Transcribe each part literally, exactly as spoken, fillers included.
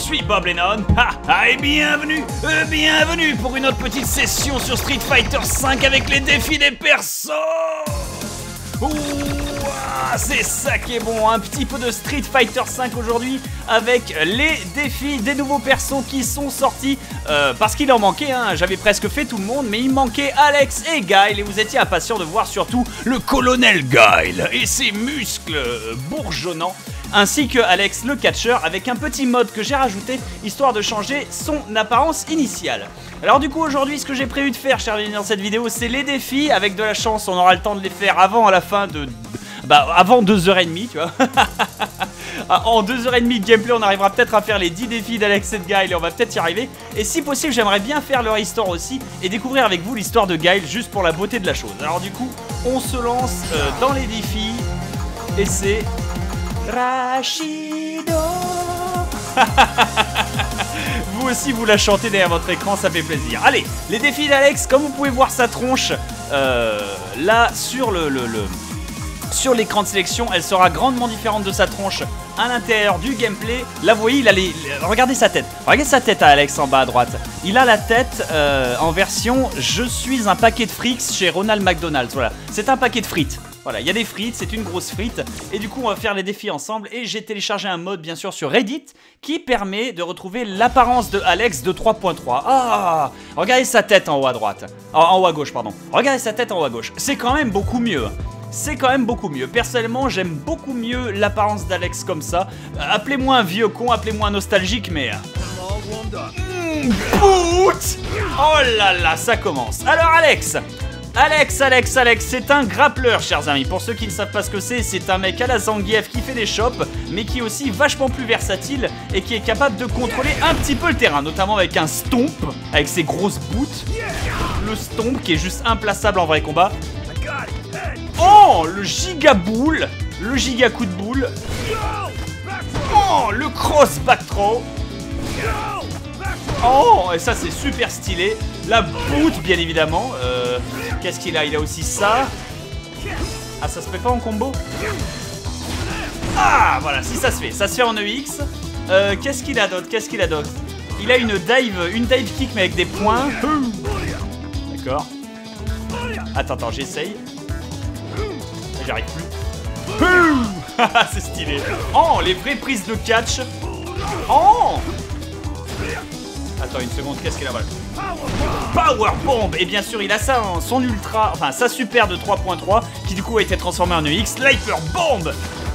suis Bob Lennon, ah, ah, et bienvenue, euh, bienvenue pour une autre petite session sur Street Fighter cinq avec les défis des persos. Ouh, ah, c'est ça qui est bon, un petit peu de Street Fighter cinq aujourd'hui avec les défis des nouveaux persos qui sont sortis, euh, parce qu'il en manquait, hein. J'avais presque fait tout le monde, mais il manquait Alex et Guile, et vous étiez impatients de voir surtout le colonel Guile et ses muscles bourgeonnants, ainsi que Alex le catcheur, avec un petit mode que j'ai rajouté, histoire de changer son apparence initiale. Alors du coup aujourd'hui ce que j'ai prévu de faire, chers amis, dans cette vidéo, c'est les défis. Avec de la chance on aura le temps de les faire avant à la fin de... Bah avant deux heures trente, tu vois. En deux heures trente de gameplay on arrivera peut-être à faire les dix défis d'Alex et de Guile, et on va peut-être y arriver. Et si possible j'aimerais bien faire leur histoire aussi, et découvrir avec vous l'histoire de Guile, juste pour la beauté de la chose. Alors du coup on se lance euh, dans les défis, et c'est... Rashido. Vous aussi vous la chantez derrière votre écran, ça fait plaisir. Allez, les défis d'Alex, comme vous pouvez voir sa tronche euh, là sur le, le, le sur l'écran de sélection, elle sera grandement différente de sa tronche à l'intérieur du gameplay. Là vous voyez, il a les, les, regardez sa tête, regardez sa tête à Alex en bas à droite. Il a la tête euh, en version je suis un paquet de frites chez Ronald McDonald. Voilà, c'est un paquet de frites. Voilà, il y a des frites, c'est une grosse frite. Et du coup, on va faire les défis ensemble. Et j'ai téléchargé un mode, bien sûr, sur Reddit, qui permet de retrouver l'apparence de Alex de trois point trois. Ah, regardez sa tête en haut à droite. En, en haut à gauche, pardon. Regardez sa tête en haut à gauche. C'est quand même beaucoup mieux. C'est quand même beaucoup mieux. Personnellement, j'aime beaucoup mieux l'apparence d'Alex comme ça. Euh, appelez-moi un vieux con, appelez-moi un nostalgique, mais... Mmh, boot. Oh là là, ça commence. Alors, Alex... Alex, Alex, Alex, c'est un grappleur, chers amis. Pour ceux qui ne savent pas ce que c'est, c'est un mec à la Zangief qui fait des chops, mais qui est aussi vachement plus versatile et qui est capable de contrôler un petit peu le terrain, notamment avec un stomp, avec ses grosses boots. Le stomp qui est juste implaçable en vrai combat. Oh, le giga boule, le giga coup de boule. Oh, le cross back throw. Oh, et ça c'est super stylé. La boot, bien évidemment. Euh, Qu'est-ce qu'il a? Il a aussi ça. Ah, ça se fait pas en combo? Ah, voilà, si ça se fait. Ça se fait en E X. Euh, Qu'est-ce qu'il a d'autre? Qu'est-ce qu'il a d'autre? Il a une dive, une dive kick, mais avec des points. D'accord. Attends, attends, j'essaye. J'arrive plus. C'est stylé. Oh, les vraies prises de catch. Oh. Attends une seconde, qu'est-ce qu'il a? Power Bomb. Et bien sûr il a ça, hein, son ultra, enfin sa super de trois point trois qui du coup a été transformé en E X. L'Hyper Bomb.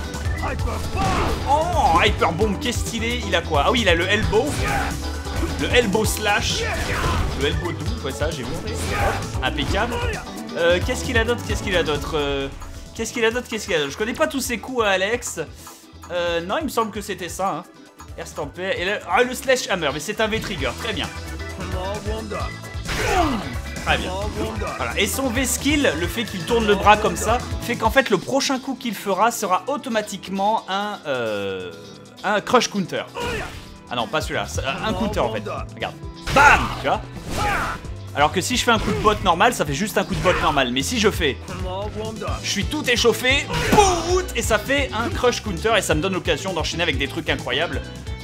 Oh, Hyper Bomb qui est stylé. Il a quoi? Ah oui, il a le elbow. Le elbow slash. Le elbow doux, ouais, ça j'ai vu. Impeccable. euh, Qu'est-ce qu'il a d'autre? Qu'est-ce qu'il a d'autre euh, Qu'est-ce qu'il a d'autre? Qu'est-ce qu'il a d'autre? Je connais pas tous ses coups à Alex. euh, Non, il me semble que c'était ça, hein. Air Stamper et le, ah, le Slash Hammer, mais c'est un V-Trigger, très bien. Très bien. Voilà. Et son V-Skill, le fait qu'il tourne le bras comme ça, fait qu'en fait le prochain coup qu'il fera sera automatiquement un, euh, un Crush Counter. Ah non, pas celui-là, un counter en fait. Regarde. Bam. Tu vois? Alors que si je fais un coup de botte normal, ça fait juste un coup de botte normal. Mais si je fais... Je suis tout échauffé, boot, et ça fait un crush counter, et ça me donne l'occasion d'enchaîner avec des trucs incroyables.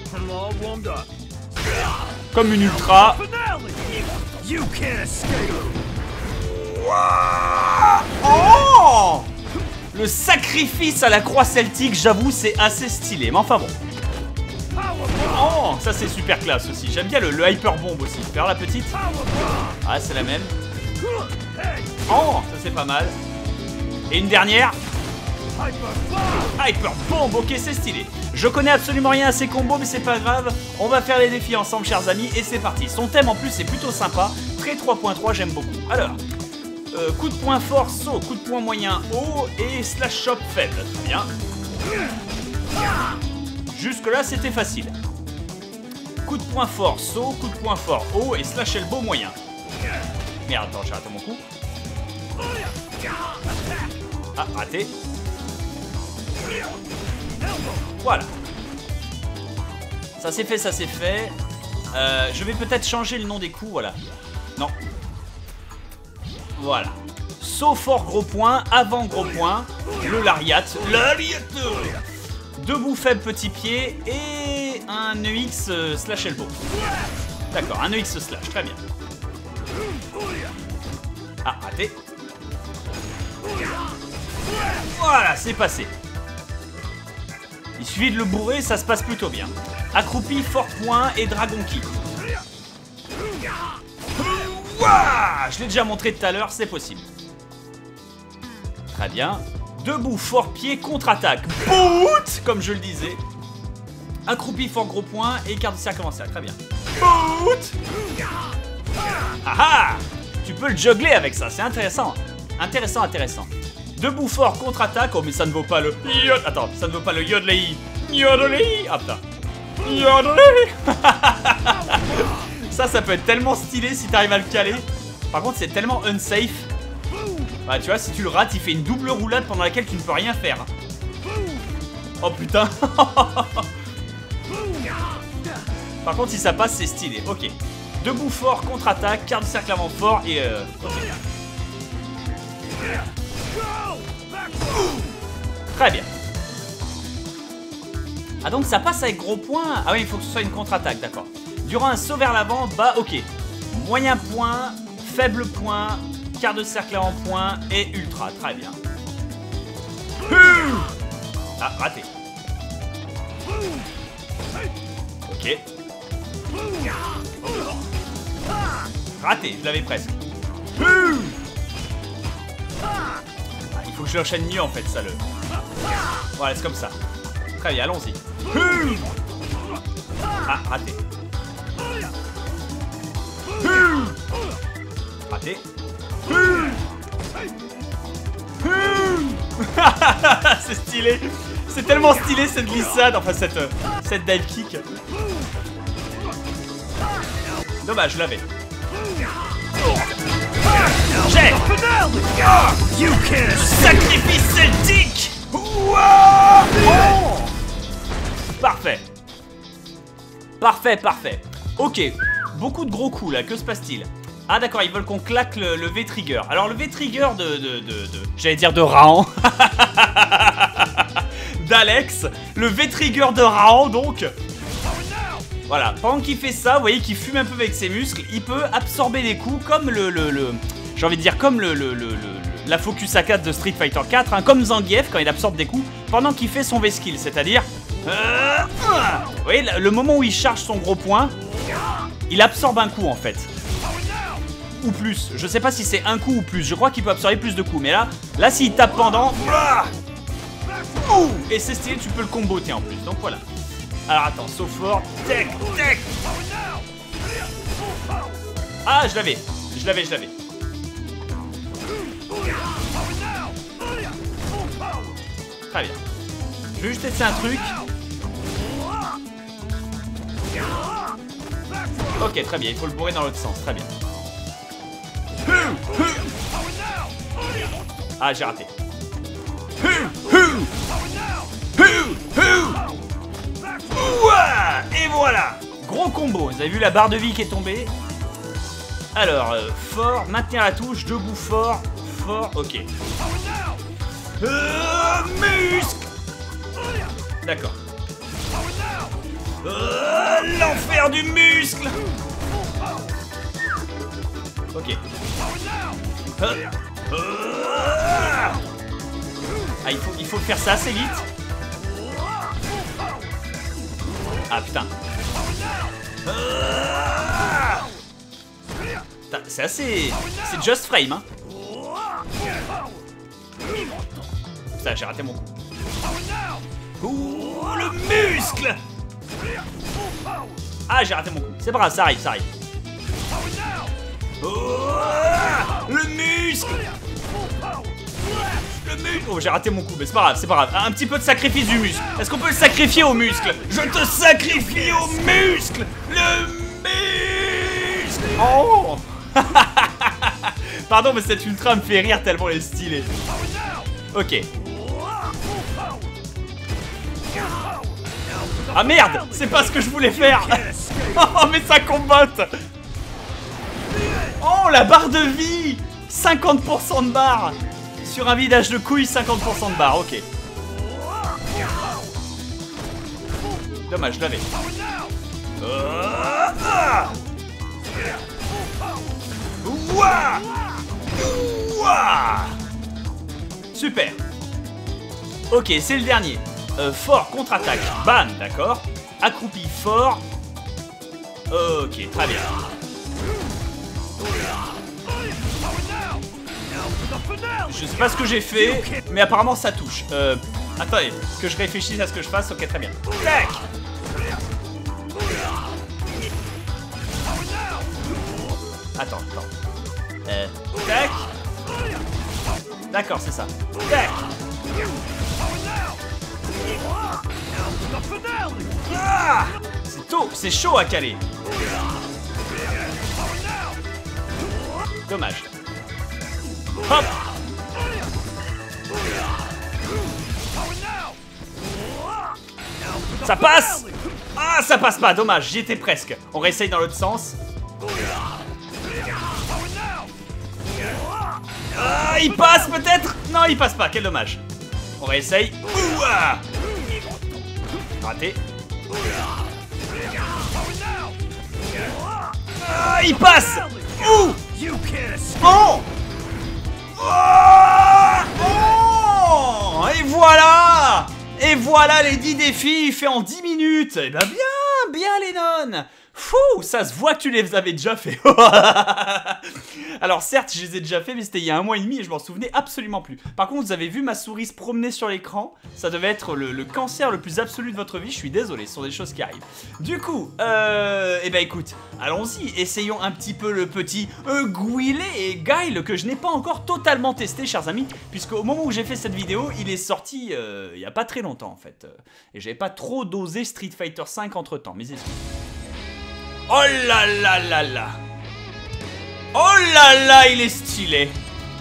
Comme une ultra. Oh, le sacrifice à la croix celtique, j'avoue, c'est assez stylé. Mais enfin bon. Oh, ça c'est super classe aussi. J'aime bien le, le Hyper Bomb aussi. Faire la petite. Ah, c'est la même. Oh, ça c'est pas mal. Et une dernière. Hyper Bomb, ok, c'est stylé. Je connais absolument rien à ces combos, mais c'est pas grave. On va faire les défis ensemble, chers amis, et c'est parti. Son thème en plus est plutôt sympa. Très trois point trois, j'aime beaucoup. Alors, euh, coup de poing fort, saut, coup de poing moyen, haut et slash chop faible. Très bien. Jusque là, c'était facile. Coup de poing fort, saut, coup de poing fort, haut et slash elbow moyen. Merde, attends, j'ai raté mon coup. Ah, raté. Voilà. Ça c'est fait, ça c'est fait. Euh, je vais peut-être changer le nom des coups, voilà. Non. Voilà. Saut fort gros point, avant gros point, le lariat, lariat. Debout faible petit pied et un E X euh, slash elbow. D'accord, un E X slash, très bien. Ah, raté. Voilà, c'est passé. Il suffit de le bourrer, ça se passe plutôt bien. Accroupi, fort point et dragon kick. Ouah, je l'ai déjà montré tout à l'heure, c'est possible. Très bien. Debout, fort pied, contre-attaque. Boot, comme je le disais. Accroupi, fort gros point et quart de cercle avancé. Très bien. Boot. Ah ah, tu peux le juggler avec ça, c'est intéressant. Intéressant, intéressant. Debout fort, contre-attaque. Oh, mais ça ne vaut pas le... Attends, ça ne vaut pas le yodelei. Yodelei. Ah, putain. Yodelei. Ça, ça peut être tellement stylé si t'arrives à le caler. Par contre, c'est tellement unsafe. Bah, tu vois, si tu le rates, il fait une double roulade pendant laquelle tu ne peux rien faire. Oh, putain. Par contre, si ça passe, c'est stylé. Ok. Debout fort, contre-attaque, quart de cercle avant fort et... Euh... Okay. Très bien. Ah donc ça passe avec gros point. Ah oui, il faut que ce soit une contre-attaque, d'accord. Durant un saut vers l'avant, bas, ok. Moyen point, faible point, quart de cercle avant point et ultra, très bien. Ah, raté. Ok. Raté, je l'avais presque. Ah, il faut que je l'enchaîne mieux en fait, ça le... Voilà, c'est comme ça. Très bien, allons-y. Ah, raté. Raté. C'est stylé. C'est tellement stylé cette glissade, enfin cette, cette dive kick. Dommage, je l'avais. J'ai sacrifice celtique. Oh, parfait. Parfait, parfait. Ok, beaucoup de gros coups là, que se passe-t-il? Ah d'accord, ils veulent qu'on claque le, le V-Trigger. Alors le V-Trigger de... de, de, de j'allais dire de Raon. D'Alex. Le V-Trigger de Raon donc. Voilà, pendant qu'il fait ça, vous voyez qu'il fume un peu avec ses muscles, il peut absorber des coups comme le... le, le j'ai envie de dire comme le, le, le, le la Focus A quatre de Street Fighter quatre, hein, comme Zangief quand il absorbe des coups pendant qu'il fait son V-Skill, c'est-à-dire... Euh, vous voyez, le moment où il charge son gros point, il absorbe un coup en fait. Ou plus, je sais pas si c'est un coup ou plus, je crois qu'il peut absorber plus de coups, mais là, là s'il tape pendant... Et c'est stylé, tu peux le comboter en plus, donc voilà. Alors attends, saut fort, tech, tech. Ah, je l'avais, je l'avais, je l'avais. Très bien. Je vais juste tester un truc. Ok, très bien, il faut le bourrer dans l'autre sens, très bien. Ah, j'ai raté. Et voilà. Gros combo, vous avez vu la barre de vie qui est tombée. Alors, euh, fort, maintenir la touche, debout fort, fort, ok. Euh, muscle. D'accord. Euh, l'enfer du muscle. Ok. Euh, euh, ah, il faut, il faut faire ça assez vite. Ah putain. Euh, c'est assez... C'est just frame, hein. Ça, j'ai raté mon coup. Ouh, le muscle. Ah, j'ai raté mon coup. C'est pas grave, ça arrive, ça arrive. Oh, le muscle. Le muscle. Oh, j'ai raté mon coup, mais c'est pas grave, c'est pas grave. Un petit peu de sacrifice du muscle. Est-ce qu'on peut le sacrifier au muscle? Je te sacrifie au muscle. Le muscle. Oh. Pardon, mais cette ultra me fait rire tellement elle est stylée. Ok. Ah merde, c'est pas ce que je voulais faire. Oh mais ça combotte. Oh la barre de vie, cinquante pour cent de barre. Sur un vidage de couilles, cinquante pour cent de barre, ok. Dommage, je l'avais. Euh, ah Ouah Ouah Super. Ok, c'est le dernier. Euh, fort, contre-attaque. Bam, d'accord. Accroupi, fort. Ok, très bien. Je sais pas ce que j'ai fait, mais apparemment ça touche. Euh, attendez, que je réfléchisse à ce que je fasse. Ok, très bien. Tac. Attends, attends. Euh, tac. D'accord, c'est ça. Tac. Ah, c'est tôt, c'est chaud à caler. Dommage. Hop. Ça passe. Ah, ça passe pas, dommage, j'y étais presque. On réessaye dans l'autre sens. Ah, il passe peut-être. Non, il passe pas, quel dommage. On réessaye. Ouah. Raté. Ah, il passe. Ouh. Oh. Oh. Et voilà. Et voilà les dix défis faits en dix minutes. Eh ben bien, bien Lennon. Fou, ça se voit que tu les avais déjà fait. Alors certes, je les ai déjà fait, mais c'était il y a un mois et demi et je m'en souvenais absolument plus. Par contre, vous avez vu ma souris se promener sur l'écran. Ça devait être le, le cancer le plus absolu de votre vie. Je suis désolé, ce sont des choses qui arrivent. Du coup, euh, eh ben écoute, allons-y. Essayons un petit peu le petit euh, Guile et Guile que je n'ai pas encore totalement testé, chers amis. Puisque au moment où j'ai fait cette vidéo, il est sorti euh, il n'y a pas très longtemps en fait. Et j'avais pas trop dosé Street Fighter cinq entre temps, mes excuses. Oh là là là là. Oh là là, il est stylé.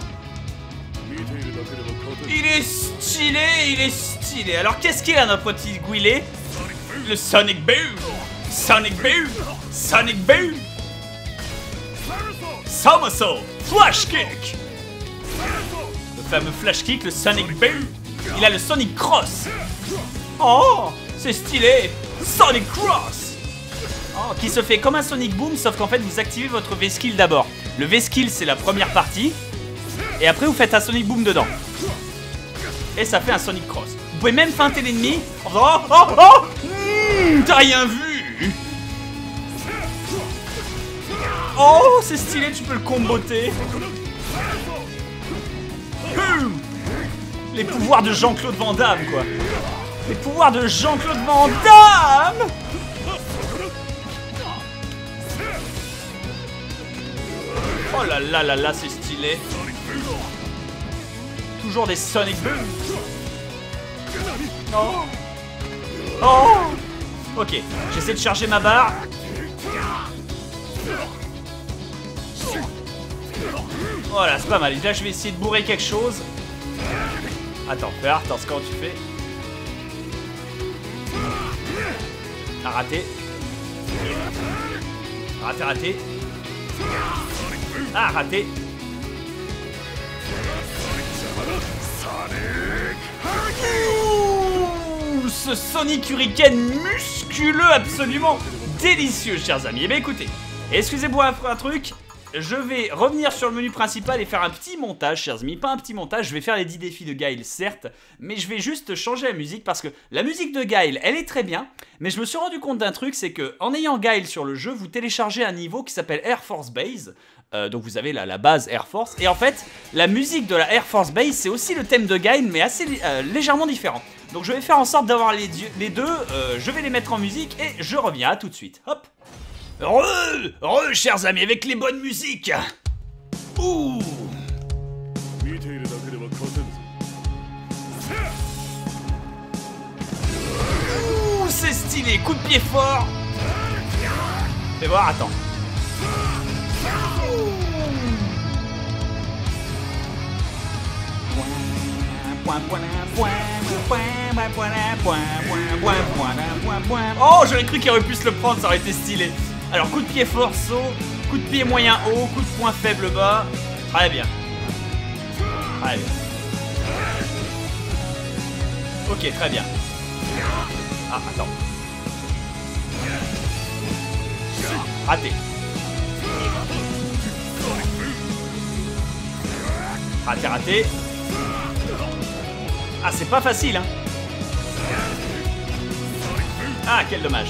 Il est stylé, il est stylé. Alors qu'est-ce qu'il a notre petit Guile? Le Sonic Boom. Sonic Boom. Sonic Boom. Somersault. Flash Kick. Le fameux Flash Kick, le Sonic Boom. Il a le Sonic Cross. Oh, c'est stylé. Sonic Cross. Oh, qui se fait comme un Sonic Boom, sauf qu'en fait vous activez votre V-Skill d'abord. Le V-Skill c'est la première partie, et après vous faites un Sonic Boom dedans. Et ça fait un Sonic Cross. Vous pouvez même feinter l'ennemi en faisant oh oh oh mmh, t'as rien vu. Oh c'est stylé, tu peux le comboter. Les pouvoirs de Jean-Claude Van Damme quoi. Les pouvoirs de Jean-Claude Van Damme. Oh là là là là, c'est stylé. Toujours des Sonic Boom. Oh. Oh. Ok, j'essaie de charger ma barre. Voilà, c'est pas mal. Là, je vais essayer de bourrer quelque chose. Attends, fais attends, comment tu fais? Ah, raté. Raté, raté. Ah, raté. Ouh, ce Sonic Hurricane musculeux absolument délicieux, chers amis. Eh bien, écoutez, excusez-moi un truc. Je vais revenir sur le menu principal et faire un petit montage, chers amis. Pas un petit montage, je vais faire les dix défis de Guile, certes. Mais je vais juste changer la musique parce que la musique de Guile, elle est très bien. Mais je me suis rendu compte d'un truc, c'est que en ayant Guile sur le jeu, vous téléchargez un niveau qui s'appelle Air Force Base. Euh, donc vous avez la, la base Air Force. Et en fait, la musique de la Air Force Base, c'est aussi le thème de Guile, mais assez euh, légèrement différent. Donc je vais faire en sorte d'avoir les, les deux. Euh, je vais les mettre en musique et je reviens. À tout de suite. Hop. Heureux, heureux, chers amis, avec les bonnes musiques. Ouh. Ouh, c'est stylé, coup de pied fort. Fais voir, attends. Oh, j'aurais cru qu'il aurait pu se le prendre, ça aurait été stylé. Alors, coup de pied fort, saut, coup de pied moyen haut, coup de poing faible bas. Très bien. Très bien. Ok, très bien. Ah, attends. Raté. Raté, raté. Ah, c'est pas facile, hein. Ah, quel dommage.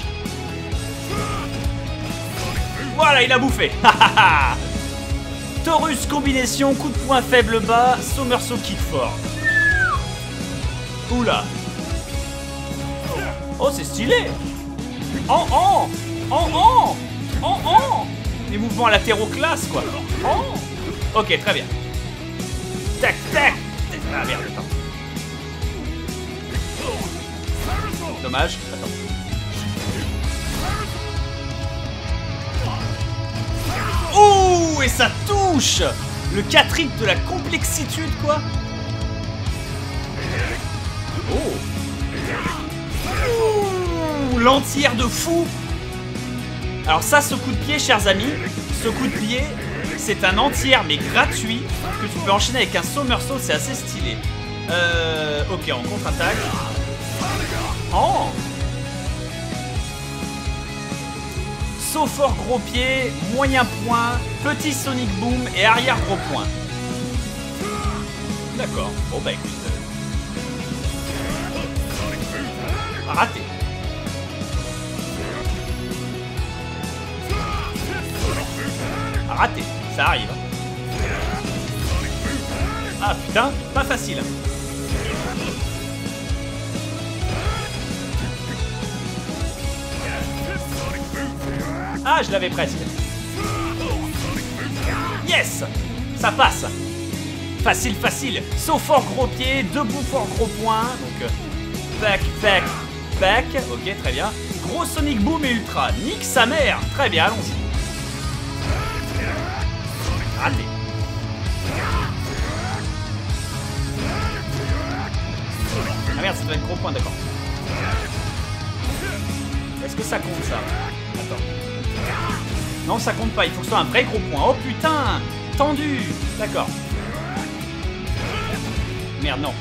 Voilà, il a bouffé. Taurus combinaison, coup de poing faible bas, somersault kick fort. Oula. Oh, c'est stylé. En en en en en en. Les mouvements latéraux classe, quoi. En. Ok, très bien. Tac, tac. Ah merde, attends. Dommage. Attends. Oh, et ça touche. Le quatrique de la complexitude, quoi. Oh. Ouh, l'entière de fou. Alors ça, ce coup de pied, chers amis, ce coup de pied, c'est un entière mais gratuit que tu peux enchaîner avec un somersault, c'est assez stylé. Euh, ok, en contre-attaque. Oh. Saut fort gros pied, moyen point, petit sonic boom et arrière gros point. D'accord. Bon bah écoute. Euh... Raté. Raté. Ça arrive. Ah putain, pas facile. Ah, je l'avais presque. Yes. Ça passe. Facile, facile. Saut fort gros pied, debout fort gros point. Donc, euh, back, back, back. Ok, très bien. Gros sonic boom et ultra. Nique sa mère. Très bien, allons-y. Raté. Ah merde, ça doit être gros point, d'accord. Est-ce que ça compte, ça? Attends. Non, ça compte pas. Il faut que ce soit un vrai gros point. Oh putain. Tendu. D'accord. Merde, non.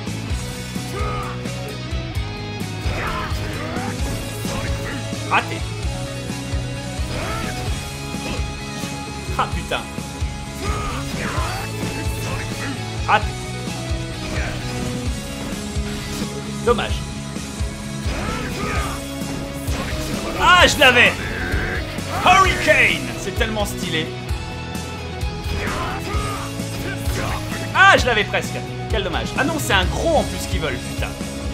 Raté. Ah putain. Raté. Dommage. Ah, je l'avais. Hurricane. C'est tellement stylé. Ah, je l'avais presque. Quel dommage. Ah non, c'est un gros en plus qu'ils veulent, putain.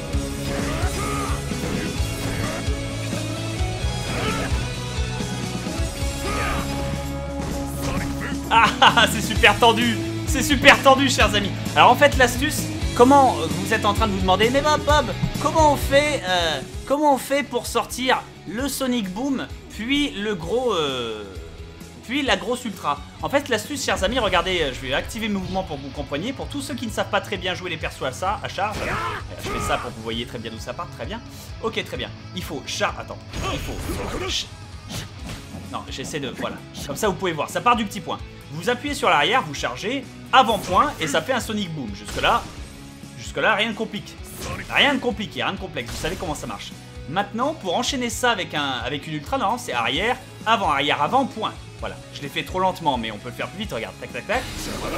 Ah, c'est super tendu. C'est super tendu, chers amis. Alors en fait, l'astuce, comment vous êtes en train de vous demander, mais Bob, Bob, comment on fait, euh, comment on fait pour sortir le Sonic Boom, puis le gros, euh, puis la grosse Ultra. En fait, l'astuce, chers amis, regardez, je vais activer le mouvement pour que vous compreniez. Pour tous ceux qui ne savent pas très bien jouer les persos à ça, à charge, je fais ça pour que vous voyez très bien d'où ça part, très bien. Ok, très bien. Il faut char, attends, il faut. Non, j'essaie de, voilà. Comme ça, vous pouvez voir. Ça part du petit point. Vous appuyez sur l'arrière, vous chargez, avant-point, et ça fait un Sonic Boom. Jusque-là, jusque-là, rien de compliqué. Rien de compliqué, rien de complexe. Vous savez comment ça marche. Maintenant, pour enchaîner ça avec, un, avec une Ultra, non, c'est arrière, avant, arrière, avant, point. Voilà. Je l'ai fait trop lentement, mais on peut le faire plus vite. Regarde, tac, tac, tac.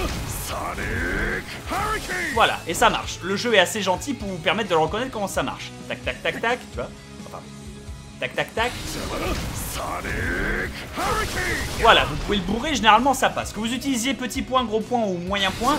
Voilà, et ça marche. Le jeu est assez gentil pour vous permettre de le reconnaître comment ça marche. Tac, tac, tac, tac, tu vois. Enfin, tac, tac, tac. Voilà, vous pouvez le bourrer, généralement ça passe. Que vous utilisiez petit point, gros point ou moyen point,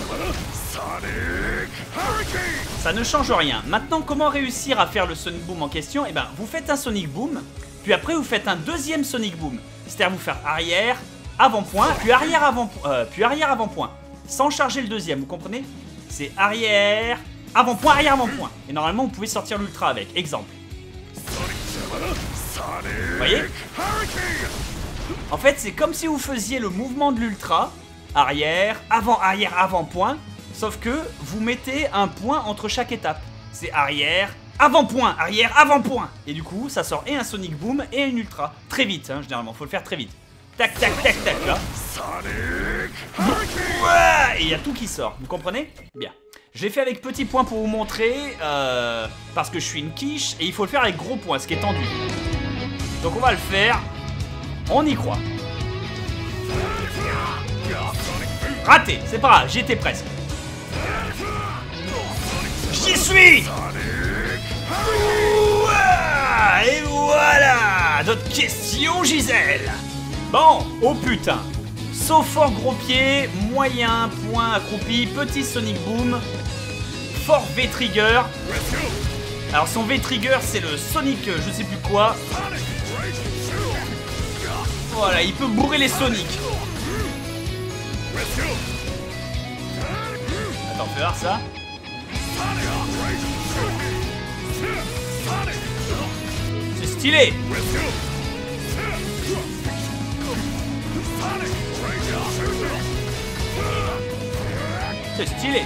ça ne change rien. Maintenant, comment réussir à faire le Sonic Boom en question? Eh ben, vous faites un Sonic Boom, puis après vous faites un deuxième Sonic Boom. C'est-à-dire vous faire arrière, avant-point, puis arrière, avant, euh, puis arrière, avant-point. Sans charger le deuxième, vous comprenez? C'est arrière, avant-point, arrière, avant-point. Et normalement, vous pouvez sortir l'Ultra avec. Exemple. Vous voyez? En fait, c'est comme si vous faisiez le mouvement de l'Ultra. Arrière, avant, arrière, avant, point. Sauf que vous mettez un point entre chaque étape. C'est arrière, avant, point, arrière, avant, point. Et du coup, ça sort et un Sonic Boom et une Ultra. Très vite, hein, généralement. Faut le faire très vite. Tac, tac, tac, tac, là. Ouais, et il y a tout qui sort. Vous comprenez? Bien. J'ai fait avec petit point pour vous montrer. Euh, parce que je suis une quiche. Et il faut le faire avec gros point, ce qui est tendu. Donc on va le faire, on y croit. Raté, c'est pas grave, j'y étais presque. J'y suis. Ouah, et voilà. D'autres questions, Gisèle? Bon, oh putain. Saut fort gros pied, moyen, point accroupi, petit Sonic Boom, fort V-Trigger. Alors son V-Trigger c'est le Sonic je sais plus quoi. Voilà, il peut bourrer les Sonic. Attends, fais voir ça. C'est stylé. C'est stylé.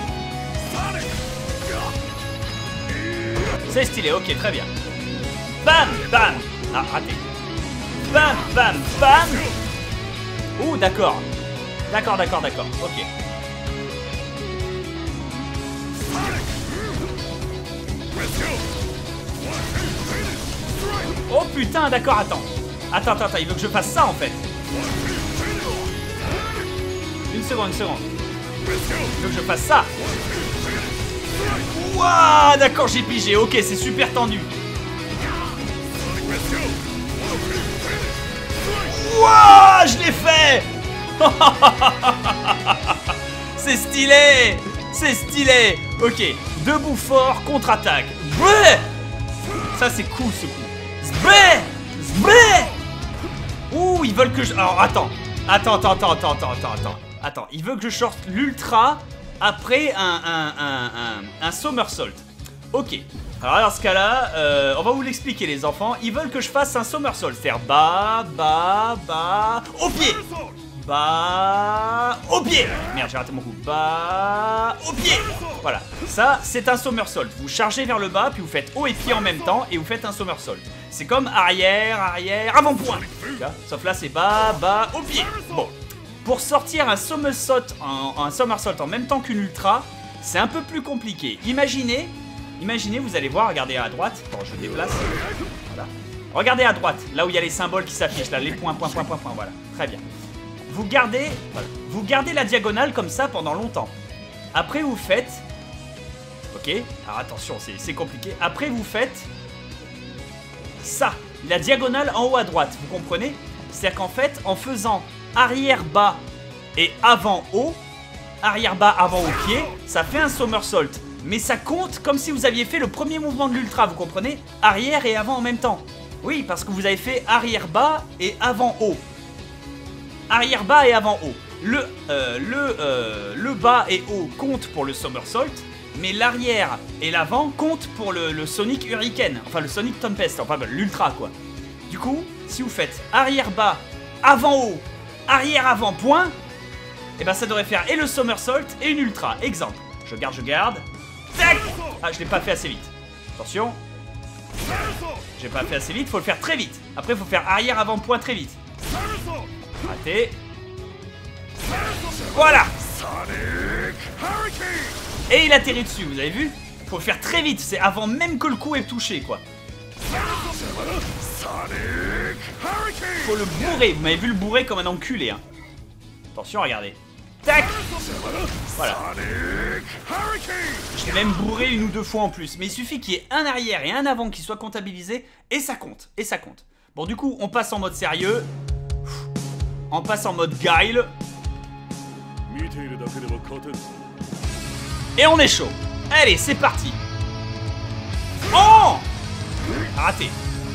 C'est stylé, ok, très bien. Bam, bam. Ah, raté. Bam, bam, bam. Ouh, d'accord. D'accord, d'accord, d'accord, ok. Oh putain, d'accord, attends. Attends, attends, attends, il veut que je fasse ça en fait. Une seconde, une seconde. Il veut que je fasse ça. Waouh, d'accord, j'ai pigé. Ok, c'est super tendu. Waouh, je l'ai fait. C'est stylé. C'est stylé. Ok, debout fort, contre-attaque. Ça, c'est cool ce coup. Zbé, zbé. Ouh, ils veulent que je... Alors, attends. Attends, attends, attends, attends, attends, attends, attends. Attends, il veut que je sorte l'ultra après un, un, un, un, un somersault. Ok. Alors dans ce cas-là, euh, on va vous l'expliquer les enfants. Ils veulent que je fasse un somersault. Faire bas, bas, bas, au pied. Bas, au pied. Merde, j'ai raté mon coup. Bas, au pied. Voilà. Ça, c'est un somersault. Vous chargez vers le bas, puis vous faites haut et pied en même temps, et vous faites un somersault. C'est comme arrière, arrière, avant-point. Sauf là, c'est bas, bas, au pied. Bon. Pour sortir un somersault en, un somersault en même temps qu'une ultra, c'est un peu plus compliqué. Imaginez, imaginez, vous allez voir, regardez à droite. Bon, je déplace. Voilà. Regardez à droite, là où il y a les symboles qui s'affichent, là, les points, points, points, points, points. Voilà, très bien. Vous gardez, voilà. Vous gardez la diagonale comme ça pendant longtemps. Après, vous faites. Ok. Alors attention, c'est compliqué. Après, vous faites ça, la diagonale en haut à droite. Vous comprenez? C'est-à-dire qu'en fait, en faisant arrière-bas et avant-haut, arrière-bas, avant au pied, ça fait un somersault. Mais ça compte comme si vous aviez fait le premier mouvement de l'ultra, vous comprenez? Arrière et avant en même temps. Oui, parce que vous avez fait arrière-bas et avant-haut. Arrière-bas et avant-haut. Le, euh, le, euh, le bas et haut compte pour le somersault, mais l'arrière et l'avant comptent pour le, le Sonic Hurricane. Enfin, le Sonic Tempest, enfin l'ultra quoi. Du coup, si vous faites arrière-bas, avant-haut, arrière-avant, point, et ben ça devrait faire et le somersault et une ultra. Exemple, je garde, je garde. Tac. Ah, je l'ai pas fait assez vite. Attention. J'ai pas fait assez vite, faut le faire très vite. Après, faut faire arrière-avant, point très vite. Raté. Voilà. Et il atterrit dessus, vous avez vu? Faut le faire très vite, c'est avant même que le coup est touché, quoi. Faut le bourrer, vous m'avez vu le bourrer comme un enculé, hein. Attention, regardez. Tac. Voilà. Je l'ai même bourré une ou deux fois en plus. Mais il suffit qu'il y ait un arrière et un avant qui soient comptabilisés. Et ça compte, et ça compte. Bon, du coup, on passe en mode sérieux. On passe en mode guile. Et on est chaud. Allez, c'est parti. Oh! Raté.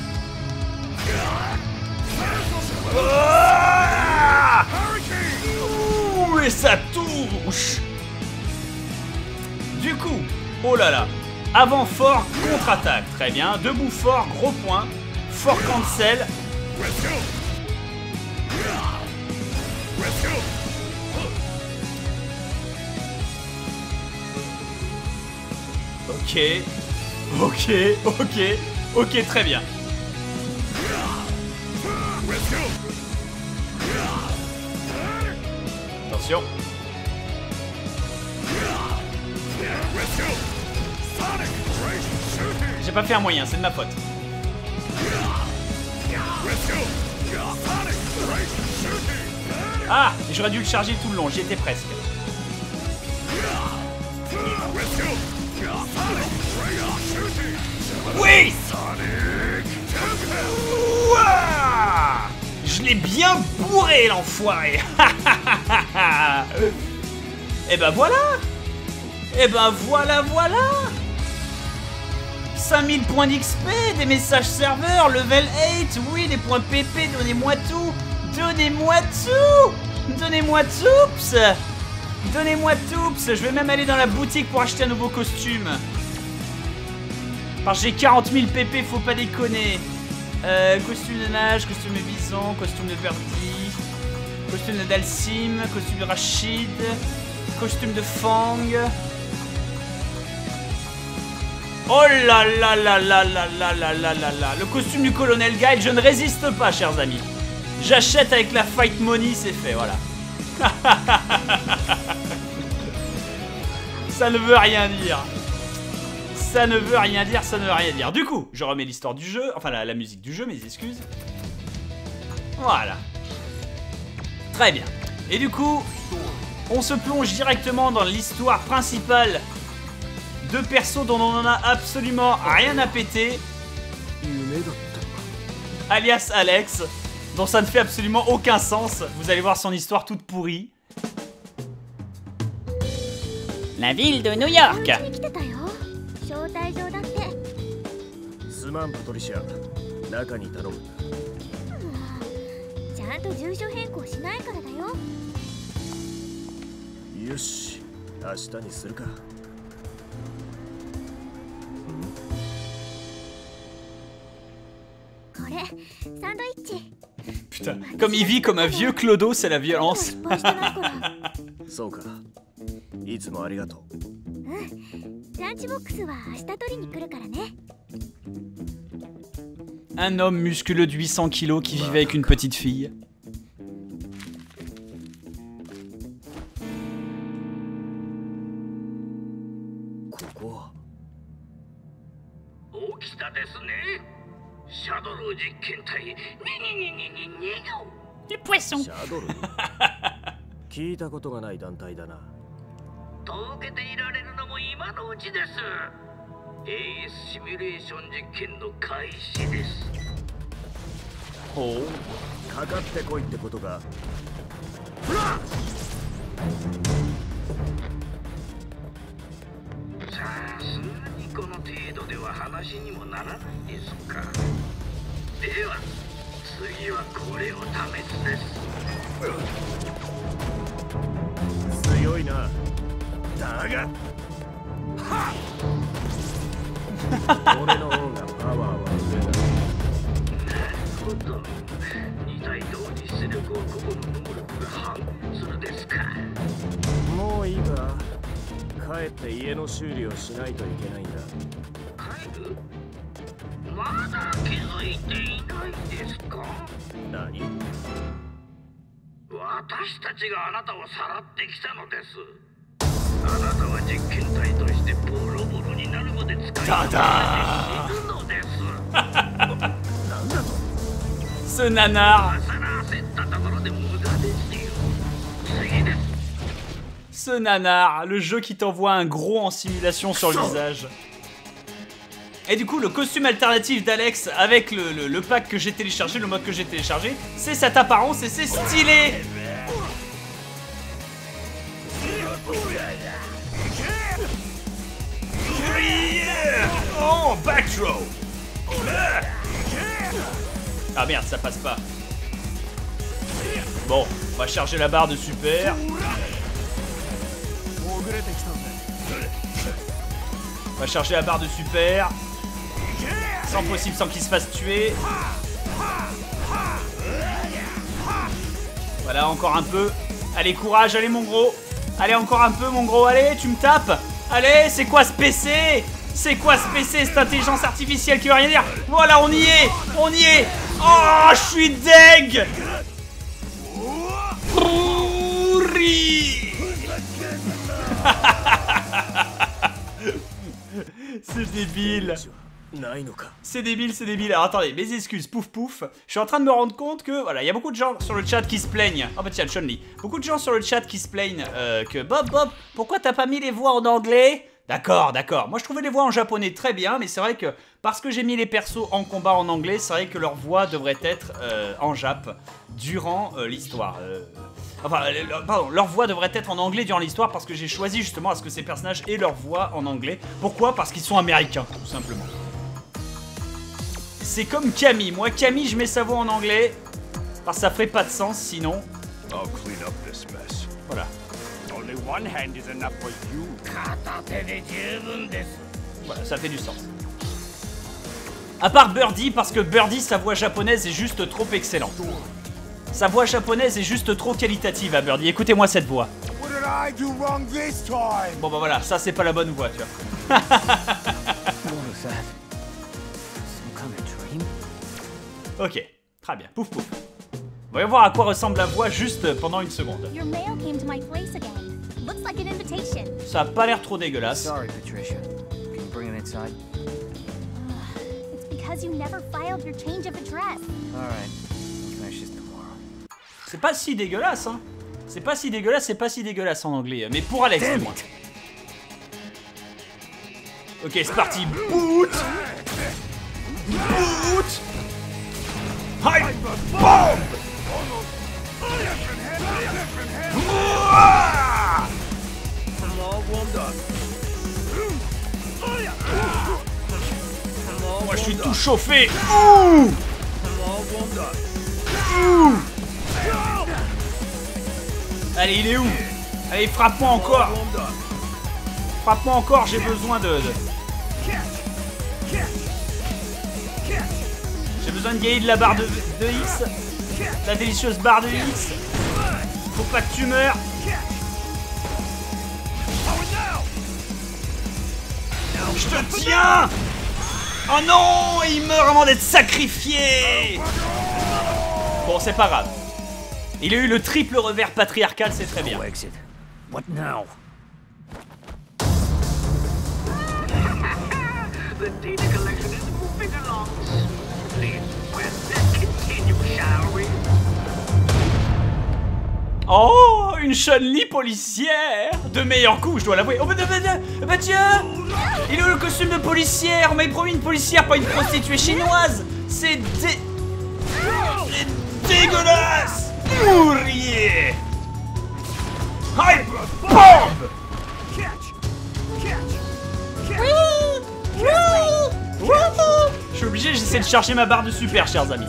Ouh, et ça touche. Du coup, oh là là. Avant fort, contre-attaque. Très bien. Debout fort, gros point. Fort cancel. Ok. Ok, ok. Ok, très bien. Attention. J'ai pas fait un moyen, c'est de ma faute. Ah, j'aurais dû le charger tout le long, j'y étais presque. Oui. Ouah, je l'ai bien bourré, l'enfoiré. Et ben voilà. Et ben voilà, voilà. cinq mille points d'X P, des messages serveurs, level huit, oui, des points P P, donnez-moi tout. Donnez-moi tout. Donnez-moi tout. Donnez-moi tout. Je vais même aller dans la boutique pour acheter un nouveau costume. Parce que j'ai quarante mille P P, faut pas déconner. Euh, costume de nage, costume de bison, costume de Verdi, costume de Dalsim, costume de Rachid, costume de Fang. Oh là là là là là là là là là là. Le costume du colonel Guide, je ne résiste pas, chers amis. J'achète avec la fight money, c'est fait, voilà. Ça ne veut rien dire. Ça ne veut rien dire, ça ne veut rien dire. Du coup, je remets l'histoire du jeu, enfin la, la musique du jeu, mes excuses. Voilà. Très bien. Et du coup, on se plonge directement dans l'histoire principale de persos dont on n'en a absolument rien à péter. Alias Alex, dont ça ne fait absolument aucun sens. Vous allez voir son histoire toute pourrie. La ville de New York. Putain, comme il vit comme un vieux clodo, c'est la violence. Un homme musculeux de huit cents kilos qui vivait avec une petite fille. Le poisson. Oh. Ce nanar. Ce nanar, le jeu qui t'envoie un gros en simulation sur le visage. Et du coup, le costume alternatif d'Alex avec le, le, le pack que j'ai téléchargé, le mode que j'ai téléchargé, c'est cette apparence et c'est stylé. Oh, back throw. Ah merde, ça passe pas. Bon, on va charger la barre de super. On va charger la barre de super. Sans possible, sans qu'il se fasse tuer. Voilà, encore un peu. Allez, courage, allez mon gros. Allez, encore un peu mon gros, allez, tu me tapes. Allez, c'est quoi ce P C? C'est quoi ce P C, cette intelligence artificielle qui veut rien dire? Voilà, on y est. On y est. Oh, je suis deg. Pourri. C'est débile. C'est débile, c'est débile. Alors attendez, mes excuses, pouf pouf. Je suis en train de me rendre compte que, voilà, il y a beaucoup de gens sur le chat qui se plaignent. Oh bah tiens, Chun-Li. Beaucoup de gens sur le chat qui se plaignent euh, que Bob, Bob, pourquoi t'as pas mis les voix en anglais? D'accord, d'accord. Moi je trouvais les voix en japonais très bien, mais c'est vrai que parce que j'ai mis les persos en combat en anglais, c'est vrai que leur voix devrait être euh, en jap durant euh, l'histoire. Euh, enfin, euh, pardon, leur voix devrait être en anglais durant l'histoire parce que j'ai choisi justement à ce que ces personnages aient leur voix en anglais. Pourquoi? Parce qu'ils sont américains, tout simplement. C'est comme Camille. Moi, Camille, je mets sa voix en anglais parce que ça ferait pas de sens sinon. I'll clean up this mess. Voilà. Only one hand is enough for you. Voilà, ça fait du sens. À part Birdie, parce que Birdie, sa voix japonaise est juste trop excellente. Sa voix japonaise est juste trop qualitative à Birdie. Écoutez-moi cette voix. What did I do wrong this time? Bon bah voilà, ça c'est pas la bonne voix, tu vois. What was that? Some kind of dream? Ok, très bien. Pouf pouf. Voyons voir à quoi ressemble la voix juste pendant une seconde. Your mail came to my place again. Looks like an invitation. Ça a pas l'air trop dégueulasse. Sorry, Patricia. Can you bring it inside? It's because you never filed your change of address. Alright. We'll finish this tomorrow. C'est pas si dégueulasse, hein. C'est pas si dégueulasse, c'est pas si dégueulasse en anglais. Mais pour Alex, du moins. Ok, c'est parti. Boot. Boot. Hype bomb. Moi je suis tout chauffé. Ouh. Ouh. Allez, il est où? Allez, frappe-moi encore. Frappe-moi encore, j'ai besoin de... de... J'ai besoin de gagner de la barre de, de X. La délicieuse barre de X. Faut pas que tu meurs. Je te tiens. Oh non, il meurt avant d'être sacrifié. Bon, c'est pas grave. Il a eu le triple revers patriarcal, c'est très bien. Exit. What now? The data collection is moving along smoothly. Let's continue, shall we? Oh, une Chun-Li policière. De meilleurs coups, je dois l'avouer. Oh, bah, bah, bah, bah tiens. Il a eu le costume de policière. On m'avait promis une policière, pas une prostituée chinoise. C'est dé... C'est dégueulasse. Ouvrier. Hype bomb. Je suis obligé, j'essaie de chercher ma barre de super, chers amis.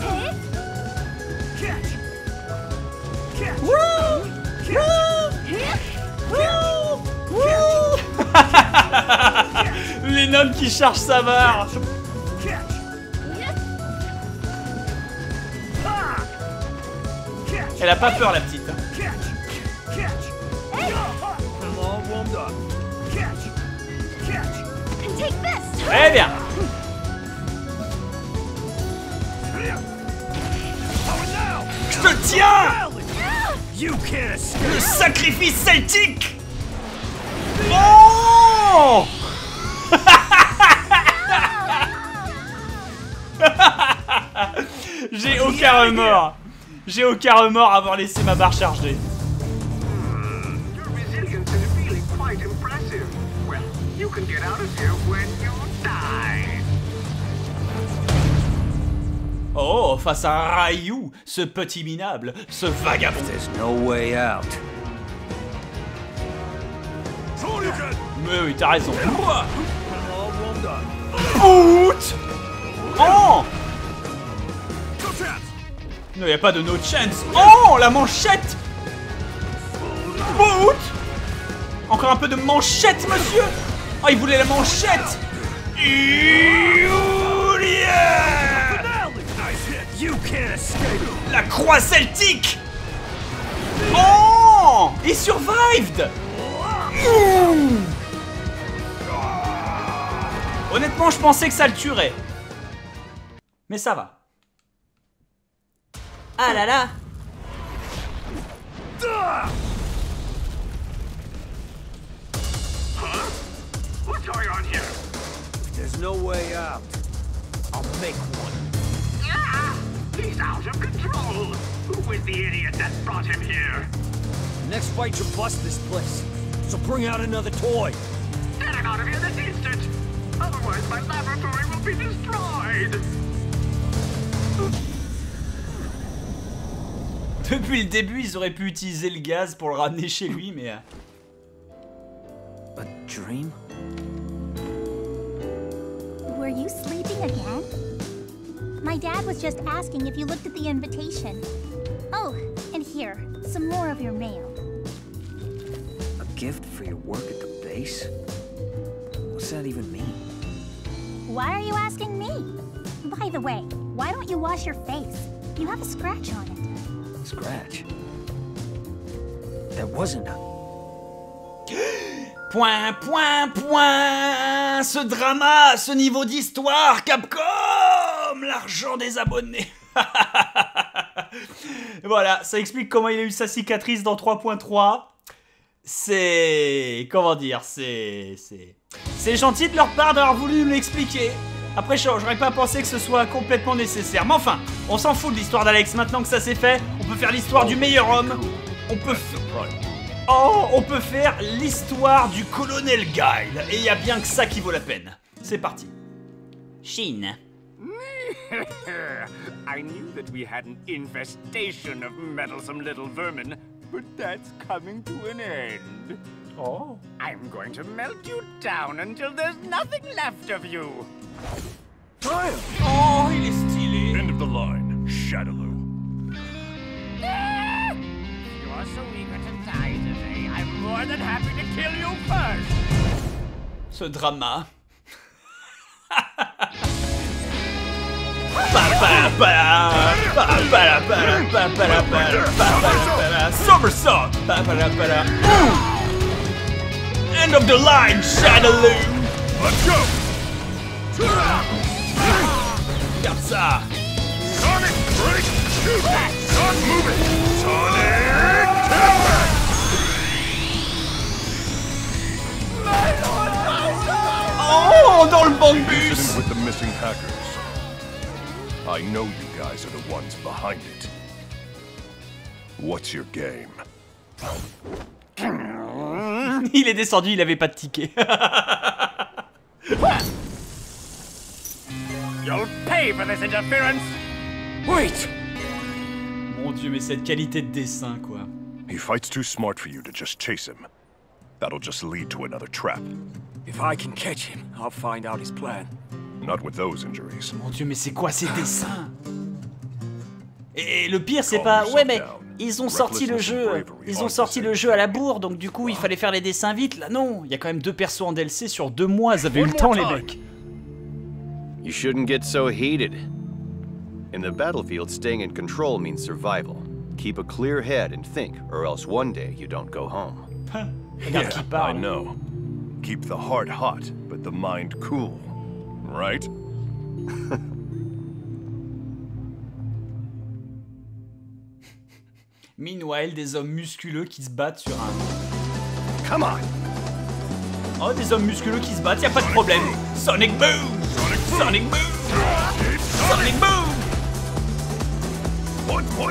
Lennon qui charge sa barre. Elle a pas peur, la petite. Très bien. Je te tiens. Le sacrifice celtique. Oh. J'ai aucun remords. J'ai aucun remords à avoir laissé ma barre chargée. Your resilience is really quite impressive. Well, you can get out of here when you die. Oh, face à Ryu, ce petit minable, ce vagabond. There's no way out. Mais oui, t'as raison. Boot. Oh. Non, y a pas de no chance. Oh, la manchette. Boot. Encore un peu de manchette, monsieur. Oh, il voulait la manchette. La croix celtique. Oh, il survived. Mmh. Honnêtement, je pensais que ça le tuerait. Mais ça va. Ah là là. Huh? What's going on here? There's no way out. I'll make one. Ah! He's out of control. Who is the idiot that brought him here? Next fight should bust this place. So bring out another toy. Data out of here this instant! Otherwise, my laboratory will be destroyed! Depuis le début, ils auraient pu utiliser le gaz pour le ramener chez lui, mais... A dream? Were you sleeping again? My dad was just asking if you looked at the invitation. Oh, and here, some more of your mail. A gift for your work at the base? What's that even mean? Why are you asking me? By the way, why don't you wash your face? You have a scratch on it. Scratch? That wasn't a... Point, point, point. Ce drama, ce niveau d'histoire, Capcom, l'argent des abonnés. Voilà, ça explique comment il a eu sa cicatrice dans trois point trois. C'est... Comment dire, c'est... C'est c'est gentil de leur part d'avoir voulu me l'expliquer. Après, j'aurais pas pensé que ce soit complètement nécessaire. Mais enfin, on s'en fout de l'histoire d'Alex. Maintenant que ça c'est fait, on peut faire l'histoire du meilleur homme. On peut... Oh, on peut faire l'histoire du colonel Guile. Et il y a bien que ça qui vaut la peine. C'est parti. Chine. I knew that we had an infestation of meddlesome little vermin, but that's coming to an end. Oh. I'm going to melt you down until there's nothing left of you. Oh, il est stylé. End of the line, Shadaloo. You are so eager to die today. I'm more than happy to kill you first. Ce drama. Somersault. End of the line, Shadaloo. Let's go. Regarde ça. Sonic break, shoot it. Start moving. Sonic temper. Oh, dans le bambus. Incident with the missing hackers. I know you guys are the ones behind it. What's your game? Il est descendu, il avait pas de ticket. You'll pay for this interference. Wait! Mon Dieu, mais cette qualité de dessin, quoi. He fights too smart for you to just chase him. That'll just lead to another trap. If I can catch him, I'll find out his plan. Not with those injuries. Mon Dieu, mais c'est quoi ces dessins? Et le pire, c'est pas... Ouais, mais ils ont sorti le jeu... Ils ont sorti le jeu à la bourre, donc du coup, il fallait faire les dessins vite. Là, non. Il y a quand même deux persos en D L C sur deux mois. Ils avaient eu le temps, les mecs. You shouldn't get so heated. In the battlefield, staying in control means survival. Keep a clear head and think, or else one day you don't go home. Regarde qui I parle. know. Keep the heart hot, but the mind cool. Right? Meanwhile, des hommes musculeux qui se battent sur un... Come on! Oh, des hommes musculeux qui se battent, y a pas de problème. Sonic Boom! Sonic Boom! Sonic Boom! What, what?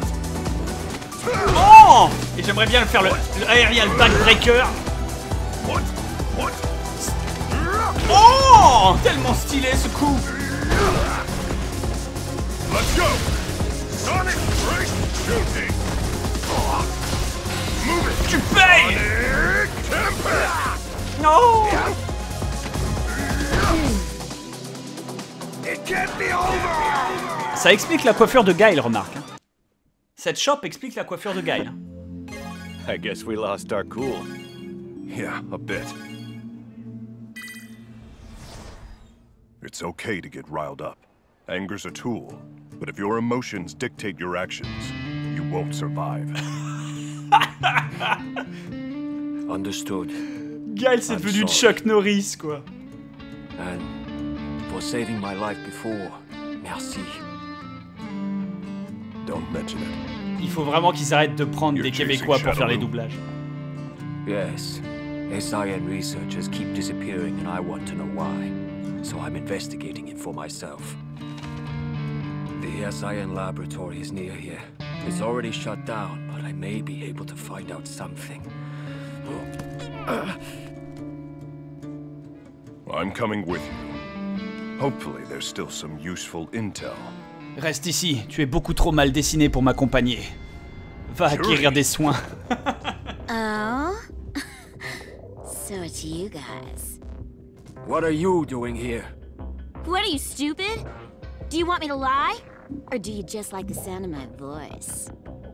Oh! Et j'aimerais bien le faire le, le aerial backbreaker. What? What? Oh! Tellement stylé ce coup! Let's go! Sonic break shooting! Move it! Tu payes! Sonic temper! Non! It can't be over! Ça explique la coiffure de Guile, remarque. Cette shop explique la coiffure de Guile. I guess we lost our cool. Yeah, a bit. It's okay to get riled up. Anger's a tool, but if your emotions dictate your actions, you won't survive. Understood. Guile, c'est devenu Chuck Norris, quoi. And for saving my life before, merci. Don't mention it. Il faut vraiment qu'ils arrêtent de prendre des Québécois pour faire les doublages. Yes. S I N researchers keep disappearing and I want to know why. So I'm investigating it for myself. The S I N laboratory is near here. It's already shut down, but I may be able to find out something. I'm coming with you. Hopefully there's still some useful intel. Reste ici, tu es beaucoup trop mal dessiné pour m'accompagner. Va acquérir des soins. Oh? So it's you guys. What are you doing here? What are you, stupid? Do you want me to lie? Or do you just like the sound of my voice?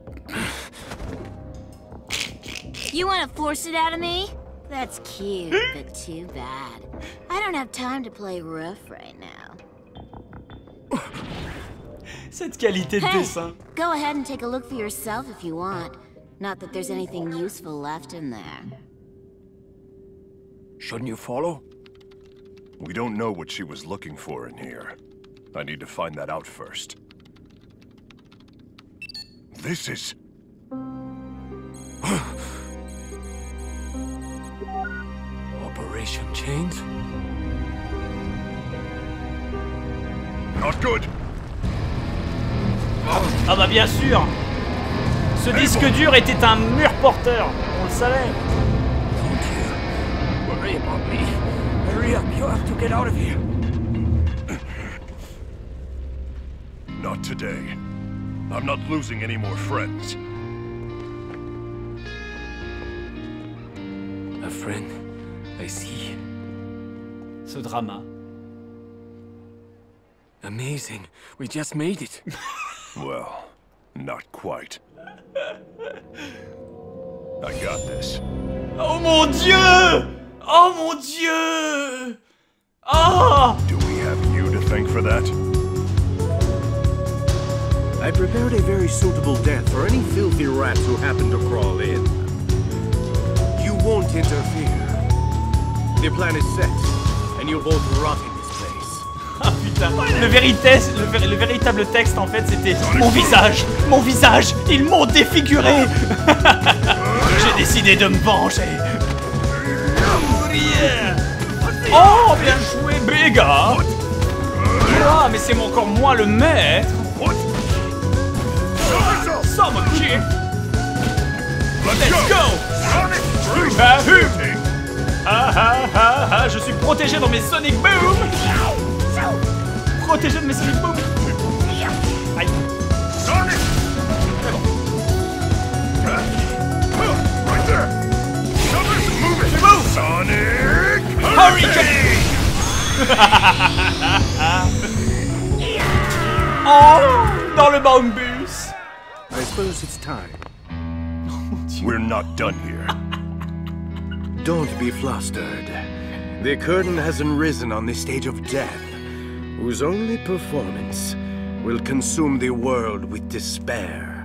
You want to force it out of me? That's cute, but too bad. I don't have time to play rough right now. Cette qualité de Hey, dessin. go ahead and take a look for yourself if you want. Not that there's anything useful left in there. Shouldn't you follow? We don't know what she was looking for in here. I need to find that out first. This is... Operation Chains? Not good! Ah bah bien sûr. Ce disque dur était un mur porteur. On le savait. Don't you worry about me. Hurry up, you have to get out of here. Not today. I'm not losing any more friends. A friend, I see. Ce drama. Amazing, we just made it. Well, not quite. I got this. Oh mon dieu! Oh mon dieu! Oh! Do we have you to thank for that? I prepared a very suitable death for any filthy rats who happen to crawl in. You won't interfere. The plan is set, and you'll both rot in this place. Ah putain, le, vérité, le, ver- le véritable texte en fait c'était mon visage, mon visage, ils m'ont défiguré. J'ai décidé de me venger. Yeah. Oh, bien joué, Béga. Ah, mais c'est encore moi le maître. Summer King. Let's go. Ah, ah, ah, ah, ah, je suis protégé dans mes Sonic Boom. Protégé de mes Sonic Boom. Aïe. C'est bon. C'est bon. Sonic Hurricane. Oh, dans le bambus. I suppose it's time. We're not done here. Don't be flustered. The curtain hasn't risen on the stage of death, whose only performance will consume the world with despair.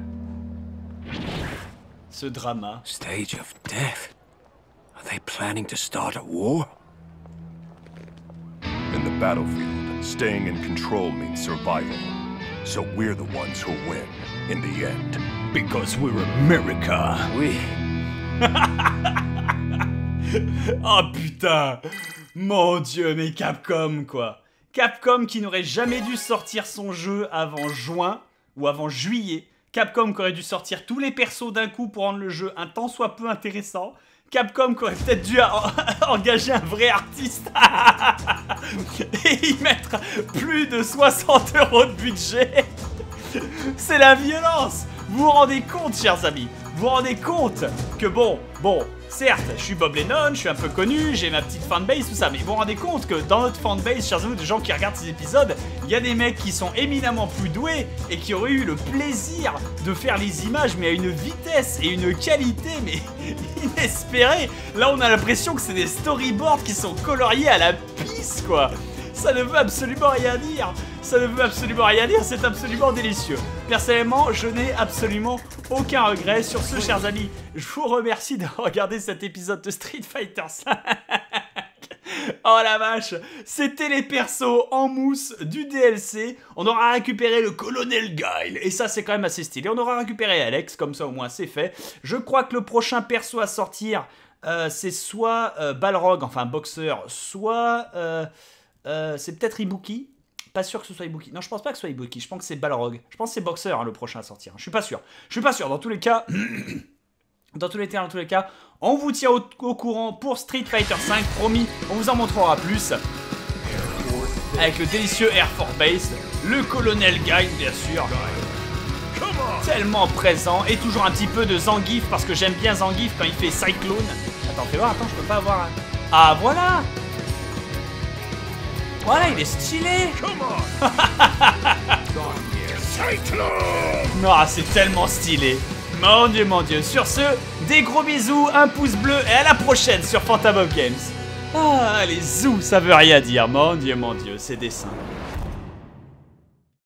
Ce drama. Stage of death? Are they planning to start a war? In the battlefield, staying in control means survival. So we're the ones who win, in the end. Because we're America. Oui. Oh putain. Mon dieu, mais Capcom quoi. Capcom qui n'aurait jamais dû sortir son jeu avant juin ou avant juillet. Capcom qui aurait dû sortir tous les persos d'un coup pour rendre le jeu un tant soit peu intéressant. Capcom qui aurait peut-être dû engager un vrai artiste et y mettre plus de soixante euros de budget. C'est la violence. Vous vous rendez compte, chers amis? Vous vous rendez compte que bon, bon, certes, je suis Bob Lennon, je suis un peu connu, j'ai ma petite fanbase, tout ça, mais vous vous rendez compte que dans notre fanbase, chers amis, des gens qui regardent ces épisodes, il y a des mecs qui sont éminemment plus doués et qui auraient eu le plaisir de faire les images, mais à une vitesse et une qualité, mais inespérée. Là, on a l'impression que c'est des storyboards qui sont coloriés à la pisse, quoi. Ça ne veut absolument rien dire. Ça ne veut absolument rien dire, c'est absolument délicieux. Personnellement, je n'ai absolument aucun regret. Sur ce, chers amis, je vous remercie de regarder cet épisode de Street Fighter cinq. Oh la vache, c'était les persos en mousse du D L C. On aura récupéré le colonel Guile, et ça c'est quand même assez stylé. On aura récupéré Alex, comme ça au moins c'est fait. Je crois que le prochain perso à sortir, euh, c'est soit euh, Balrog, enfin boxeur, soit... Euh, euh, c'est peut-être Ibuki. Pas sûr que ce soit Ibuki. Non, je pense pas que ce soit Ibuki. Je pense que c'est Balrog. Je pense que c'est Boxer hein, le prochain à sortir. Je suis pas sûr. Je suis pas sûr. Dans tous les cas, dans tous les cas, dans tous les cas, On vous tient au, au courant pour Street Fighter cinq, promis, on vous en montrera plus. Avec le délicieux Air Force Base, le colonel Guy, bien sûr. Tellement présent, et toujours un petit peu de Zangief, parce que j'aime bien Zangief quand il fait Cyclone. Attends, fais voir, attends, je peux pas avoir... Ah, voilà. Voilà, il est stylé. Non, c'est tellement stylé. Mon dieu, mon dieu. Sur ce, des gros bisous, un pouce bleu, et à la prochaine sur Fantabop Games. Ah, les zoos, ça veut rien dire. Mon dieu, mon dieu, ces dessins.